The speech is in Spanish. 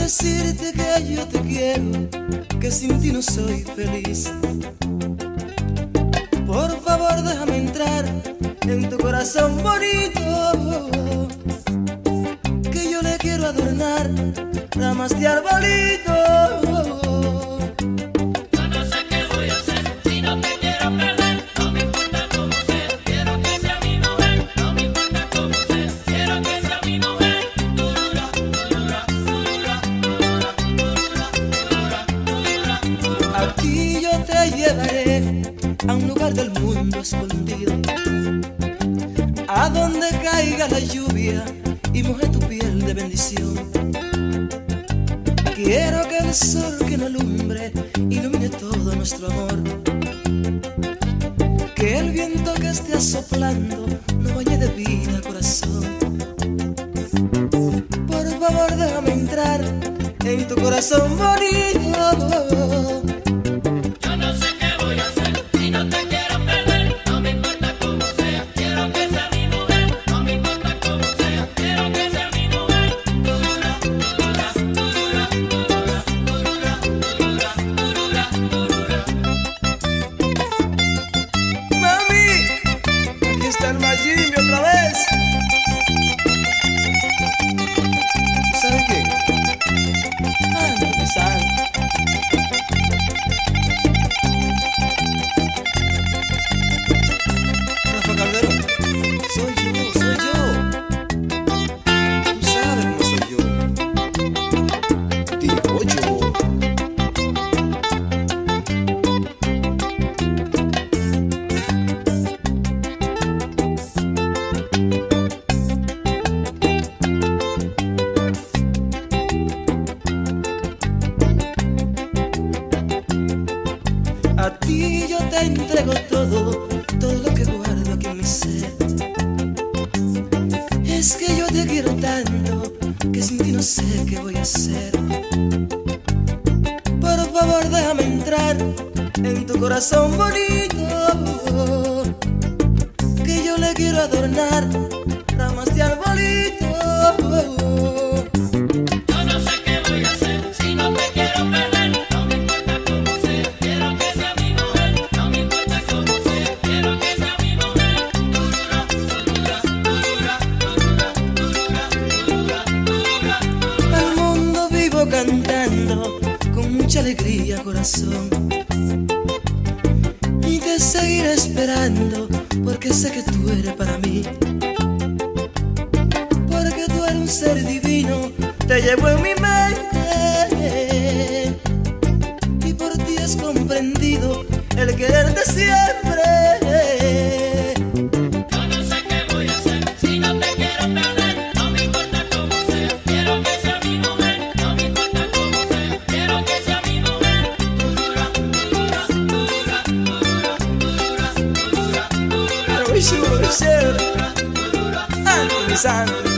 decirte que yo te quiero, que sin ti no soy feliz. Por favor déjame entrar en tu corazón bonito, que yo le quiero adornar ramas de arbolito. Aquí yo te llevaré a un lugar del mundo escondido, a donde caiga la lluvia y moje tu piel de bendición. Quiero que el sol que nos alumbre ilumine todo nuestro amor, que el viento que esté soplando nos bañe de vida, corazón. Por favor déjame entrar en tu corazón bonito. Jimmy otra vez. ¿Sabes qué? Ando sal. Rafa Calderón, soy yo. Tú sabes cómo soy yo. Digo yo. A ti yo te entrego todo lo que guardo aquí en mi ser. Es que yo te quiero tanto, que sin ti no sé qué voy a hacer. Por favor déjame entrar en tu corazón bonito, que yo le quiero adornar ramas de arbolito. Cantando con mucha alegría, corazón, y te seguiré esperando, porque sé que tú eres para mí, porque tú eres un ser divino, te llevo en mi mente, y por ti es comprendido el quererte siempre. Sure. Anthony Santos.